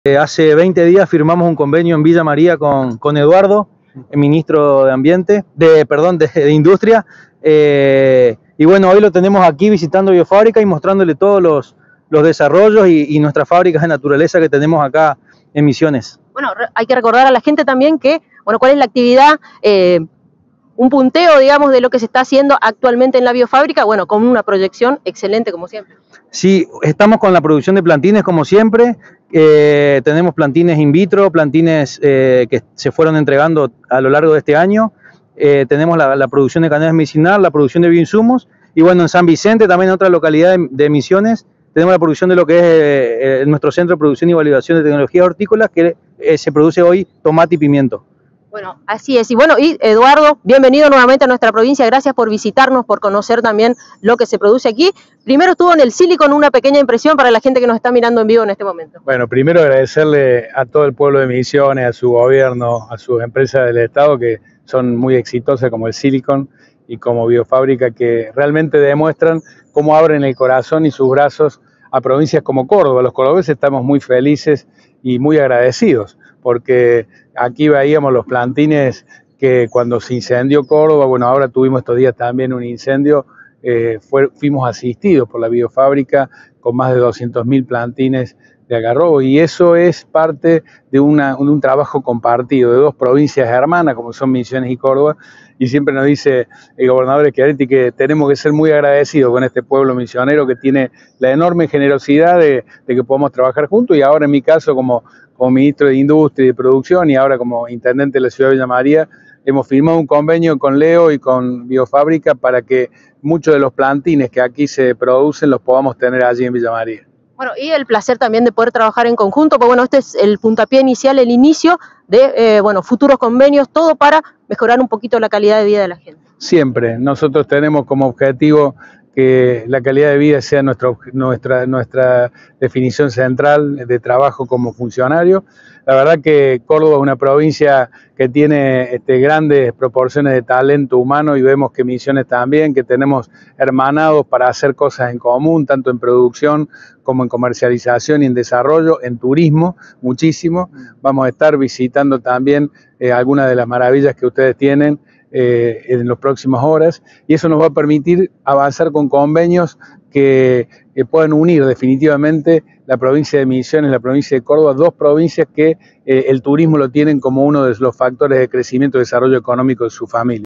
Hace 20 días firmamos un convenio en Villa María con Eduardo, el ministro de Ambiente, de Industria, y bueno, hoy lo tenemos aquí visitando Biofábrica y mostrándole todos los desarrollos y nuestras fábricas de naturaleza que tenemos acá en Misiones. Bueno, hay que recordar a la gente también que, bueno, cuál es la actividad, un punteo, digamos, de lo que se está haciendo actualmente en la biofábrica, bueno, con una proyección excelente como siempre. Sí, estamos con la producción de plantines como siempre. Tenemos plantines in vitro, plantines que se fueron entregando a lo largo de este año. Tenemos la producción de cannabis medicinal, la producción de bioinsumos, y bueno, en San Vicente, también en otra localidad de Misiones, tenemos la producción de lo que es nuestro centro de producción y validación de tecnologías hortícolas, que se produce hoy tomate y pimiento. Bueno, así es. Y bueno, Eduardo, bienvenido nuevamente a nuestra provincia. Gracias por visitarnos, por conocer también lo que se produce aquí. Primero estuvo en el Silicon, una pequeña impresión para la gente que nos está mirando en vivo en este momento. Bueno, primero agradecerle a todo el pueblo de Misiones, a su gobierno, a sus empresas del Estado que son muy exitosas como el Silicon y como Biofábrica, que realmente demuestran cómo abren el corazón y sus brazos a provincias como Córdoba. Los cordobeses estamos muy felices y muy agradecidos, porque aquí veíamos los plantines que cuando se incendió Córdoba, bueno, ahora tuvimos estos días también un incendio, fuimos asistidos por la biofábrica con más de 200.000 plantines de algarrobo, y eso es parte de un trabajo compartido de dos provincias hermanas como son Misiones y Córdoba, y siempre nos dice el gobernador Schiaretti que tenemos que ser muy agradecidos con este pueblo misionero que tiene la enorme generosidad de que podamos trabajar juntos, y ahora en mi caso como ministro de Industria y de Producción y ahora como intendente de la ciudad de Villa María, hemos firmado un convenio con Leo y con Biofábrica para que muchos de los plantines que aquí se producen los podamos tener allí en Villa María. Bueno, y el placer también de poder trabajar en conjunto, pues bueno, este es el puntapié inicial, el inicio de bueno, futuros convenios, todo para mejorar un poquito la calidad de vida de la gente. Siempre, nosotros tenemos como objetivo que la calidad de vida sea nuestra definición central de trabajo como funcionario. La verdad que Córdoba es una provincia que tiene grandes proporciones de talento humano, y vemos que Misiones también, que tenemos hermanados para hacer cosas en común, tanto en producción como en comercialización y en desarrollo, en turismo, muchísimo. Vamos a estar visitando también algunas de las maravillas que ustedes tienen en las próximas horas, y eso nos va a permitir avanzar con convenios que puedan unir definitivamente la provincia de Misiones y la provincia de Córdoba, dos provincias que el turismo lo tienen como uno de los factores de crecimiento y desarrollo económico de su familia.